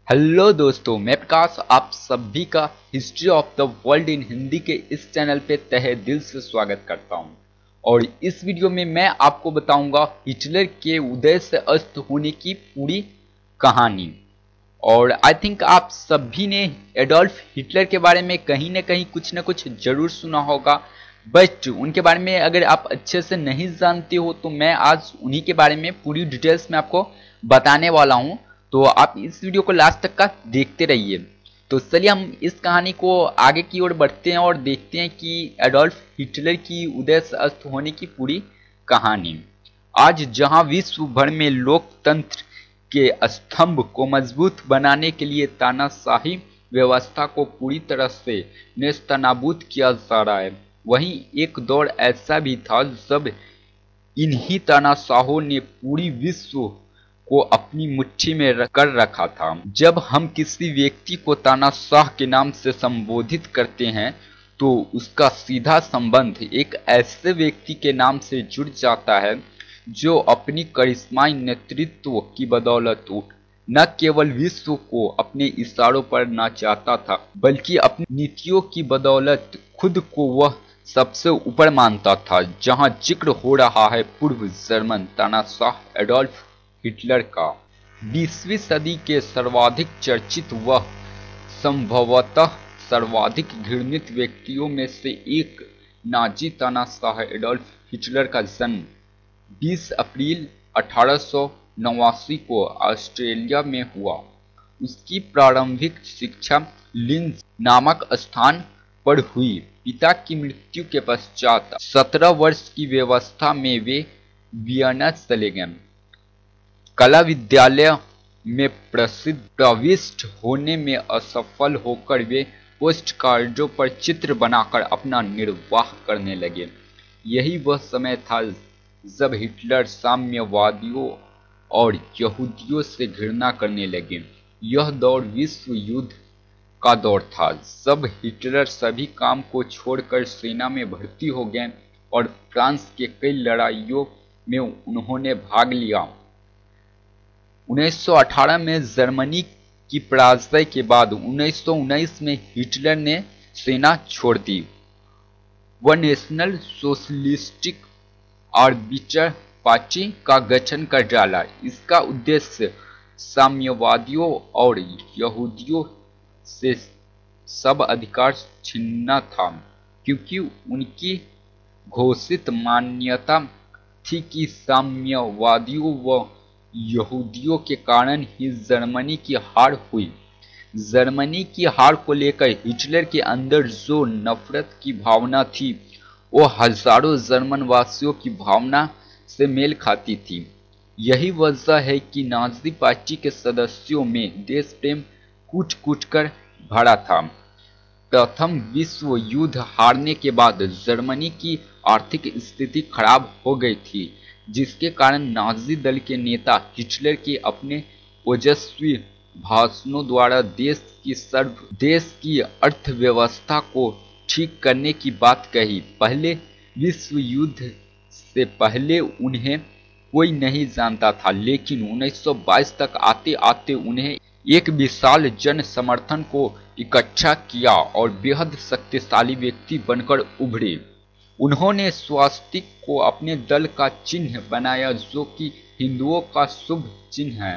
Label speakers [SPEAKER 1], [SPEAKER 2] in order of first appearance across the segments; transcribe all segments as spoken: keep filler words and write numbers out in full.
[SPEAKER 1] Hello दोस्तों, मैं प्रकाश आप सभी का history of the world in Hindi के इस चैनल पे तहे दिल से स्वागत करता हूं। और इस वीडियो में मैं आपको बताऊंगा हिटलर के उदय से अस्त होने की पूरी कहानी। और आई थिंक आप सभी ने एडोल्फ हिटलर के बारे में कहीं ना कहीं कुछ ना कुछ जरूर सुना होगा, बट उनके बारे में अगर आप अच्छे से नहीं जानते हो तो मैं आज उन्हीं के बारे में पूरी डिटेल्स में आपको बताने वाला हूं। तो आप इस वीडियो को लास्ट तक का देखते रहिए। तो चलिए हम इस कहानी को आगे की ओर बढ़ते हैं और देखते हैं कि एडोल्फ हिटलर की उदय से अस्त होने की पूरी कहानी। आज जहां विश्व भर में लोकतंत्र के स्तंभ को मजबूत बनाने के लिए तानाशाही व्यवस्था को पूरी तरह से नेस्तनाबूद किया जा रहा है, वहीं एक दौर ऐसा भी था जब इन्हीं तानाशाहों ने पूरी विश्व को अपनी मुट्ठी में कर रखा था। जब हम किसी व्यक्ति को तानाशाह के नाम से संबोधित करते हैं तो उसका सीधा संबंध एक ऐसे व्यक्ति के नाम से जुड़ जाता है जो अपनी करिश्माई नेतृत्व की बदौलत न केवल विश्व को अपने इशारों पर नाचाता था, बल्कि अपनी नीतियों की बदौलत खुद को वह सबसे ऊपर मानता था। जहां जिक्र हो रहा है पूर्व जर्मन तानाशाह एडोल्फ हिटलर का। बीसवीं सदी के सर्वाधिक चर्चित व संभवतः सर्वाधिक घृणित व्यक्तियों में से एक नाजी तानाशाह एडोल्फ हिटलर का जन्म बीस अप्रैल अठारह सौ नवासी को ऑस्ट्रेलिया में हुआ। उसकी प्रारंभिक शिक्षा लिंज नामक स्थान पर हुई। पिता की मृत्यु के पश्चात सत्रह वर्ष की व्यवस्था में वे वियना चले गए। कला विद्यालय में प्रसिद्ध प्रविष्ट होने में असफल होकर वे पोस्ट कार्डों पर चित्र बनाकर अपना निर्वाह करने लगे। यही वह समय था जब हिटलर साम्यवादियों और यहूदियों से घृणा करने लगे। यह दौर विश्व युद्ध का दौर था, जब हिटलर सभी काम को छोड़कर सेना में भर्ती हो गए और फ्रांस के कई लड़ाइयों में उन्होंने भाग लिया। उन्नीस सौ अठारह में जर्मनी की पराजय के बाद उन्नीस सौ उन्नीस में हिटलर ने सेना छोड़ दी। वह नेशनल सोशलिस्टिक आर्बिटर पार्टी का गठन कर डाला। इसका उद्देश्य साम्यवादियों और यहूदियों से सब अधिकार छीनना था, क्योंकि उनकी घोषित मान्यता थी कि साम्यवादियों व यहूदियों के कारण ही जर्मनी की हार हुई। जर्मनी की हार को लेकर हिटलर के अंदर जो नफरत की भावना थी वो हजारों जर्मन वासियों की भावना से मेल खाती थी। यही वजह है कि नाजी पार्टी के सदस्यों में देश प्रेम कूट कूट कर भरा था। प्रथम विश्व युद्ध हारने के बाद जर्मनी की आर्थिक स्थिति खराब हो गई थी, जिसके कारण नाजी दल के नेता हिटलर के अपने ओजस्वी भाषणों द्वारा देश की सर्व देश की अर्थव्यवस्था को ठीक करने की बात कही। पहले विश्व युद्ध से पहले उन्हें कोई नहीं जानता था, लेकिन उन्नीस सौ बाईस तक आते आते उन्हें एक विशाल जन समर्थन को इकट्ठा किया और बेहद शक्तिशाली व्यक्ति बनकर उभरे। उन्होंने स्वास्तिक को अपने दल का चिन्ह बनाया, जो कि हिंदुओं का शुभ चिन्ह है।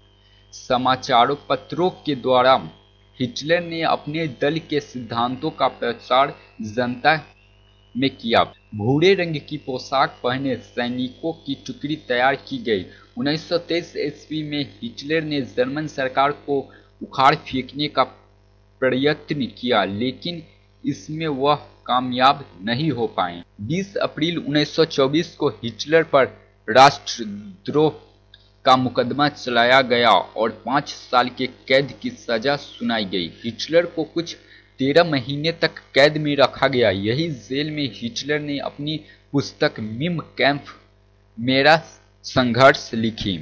[SPEAKER 1] समाचारों पत्रों के द्वारा हिटलर ने अपने दल के सिद्धांतों का प्रचार जनता में किया। भूरे रंग की पोशाक पहने सैनिकों की टुकड़ी तैयार की गई। उन्नीस सौ तेईस ईस्वी में हिटलर ने जर्मन सरकार को उखाड़ फेंकने का प्रयत्न किया, लेकिन इसमें वह कामयाब नहीं हो पाए। बीस अप्रैल उन्नीस सौ चौबीस को हिटलर पर राष्ट्रद्रोह का मुकदमा चलाया गया और पाँच साल के कैद की सजा सुनाई गई। हिटलर को कुछ तेरह महीने तक कैद में रखा गया। यही जेल में हिटलर ने अपनी पुस्तक मिम कैंप मेरा संघर्ष लिखी।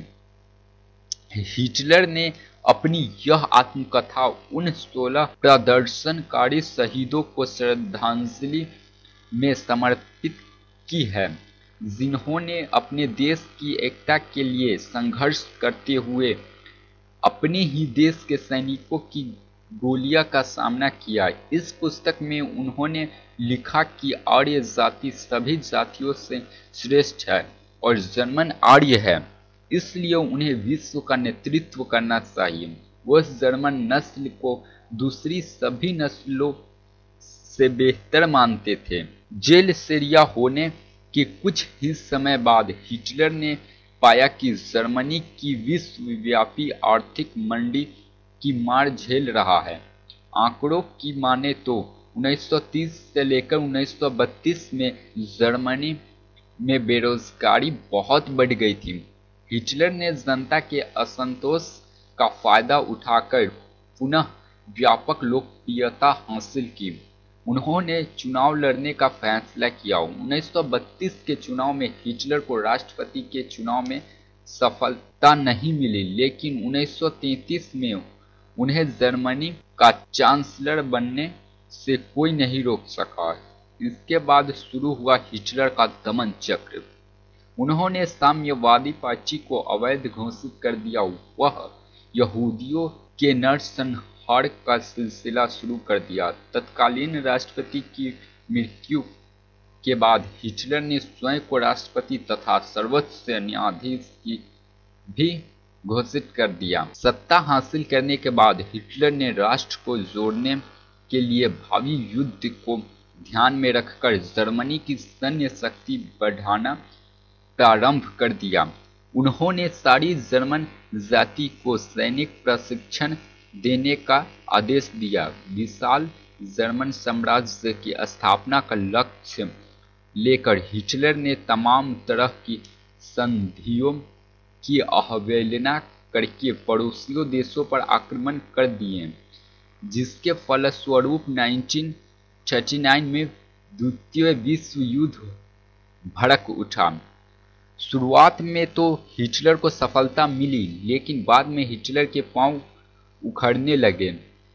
[SPEAKER 1] हिटलर ने अपनी यह आत्मकथा उन सोलह प्रदर्शनकारी शहीदों को श्रद्धांजलि में समर्पित की है, जिन्होंने अपने देश की एकता के लिए संघर्ष करते हुए अपने ही देश के सैनिकों की गोलियां का सामना किया। इस पुस्तक में उन्होंने लिखा कि आर्य जाति सभी जातियों से श्रेष्ठ है और जर्मन आर्य है, इसलिए उन्हें विश्व का नेतृत्व करना चाहिए। वह जर्मन नस्ल को दूसरी सभी नस्लों से बेहतर मानते थे। जेल से रिहा होने के कुछ ही समय बाद हिटलर ने पाया कि जर्मनी की विश्वव्यापी आर्थिक मंदी की मार झेल रहा है। आंकड़ों की माने तो उन्नीस सौ तीस से लेकर उन्नीस सौ बत्तीस में जर्मनी में बेरोजगारी बहुत बढ़ गई थी। हिटलर ने जनता के असंतोष का फायदा उठाकर पुनः व्यापक लोकप्रियता हासिल की। उन्होंने चुनाव लड़ने का फैसला किया। उन्नीस सौ बत्तीस के चुनाव में हिटलर को राष्ट्रपति के चुनाव में सफलता नहीं मिली, लेकिन उन्नीस सौ तैंतीस में उन्हें जर्मनी का चांसलर बनने से कोई नहीं रोक सका। इसके बाद शुरू हुआ हिटलर का दमन चक्र। उन्होंने साम्यवादी पार्टी को अवैध घोषित कर दिया। वह यहूदियों के नरसंहार का सिलसिला शुरू कर दिया। तत्कालीन राष्ट्रपति की मृत्यु के बाद हिटलर ने स्वयं को राष्ट्रपति तथा सर्वोच्च न्यायाधीश की भी घोषित कर दिया। सत्ता हासिल करने के बाद हिटलर ने राष्ट्र को जोड़ने के लिए भावी युद्ध को ध्यान में रखकर जर्मनी की सैन्य शक्ति बढ़ाना प्रारंभ कर दिया। उन्होंने सारी जर्मन जाति को सैनिक प्रशिक्षण देने का आदेश दिया। विशाल जर्मन साम्राज्य की स्थापना का लक्ष्य लेकर हिटलर ने तमाम तरह की संधियों की अवहेलना करके पड़ोसियों देशों पर आक्रमण कर दिए, जिसके फलस्वरूप उन्नीस सौ उनतालीस में द्वितीय विश्व युद्ध भड़क उठा। शुरुआत में तो हिटलर को सफलता मिली, लेकिन बाद में हिटलर के पांव उखड़ने लगे।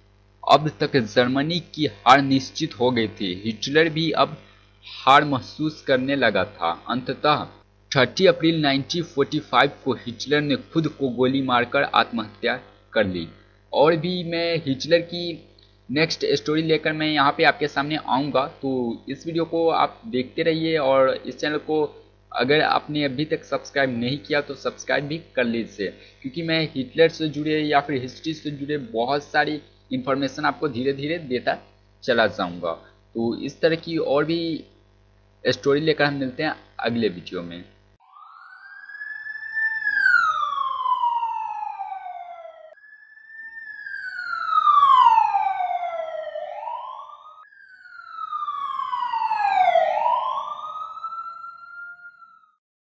[SPEAKER 1] अब तक जर्मनी की हार निश्चित हो गई थी। हिटलर भी अब हार महसूस करने लगा था। अंततः तीस अप्रैल उन्नीस सौ पैंतालीस को हिटलर ने खुद को गोली मारकर आत्महत्या कर ली। और भी मैं हिटलर की नेक्स्ट स्टोरी लेकर मैं यहाँ पे आपके सामने आऊँगा, तो इस वीडियो को आप देखते रहिए और इस चैनल को अगर आपने अभी तक सब्सक्राइब नहीं किया तो सब्सक्राइब भी कर लीजिए, क्योंकि मैं हिटलर से जुड़े या फिर हिस्ट्री से जुड़े बहुत सारी इन्फॉर्मेशन आपको धीरे धीरे देता चला जाऊँगा। तो इस तरह की और भी स्टोरी लेकर हम मिलते हैं अगले वीडियो में।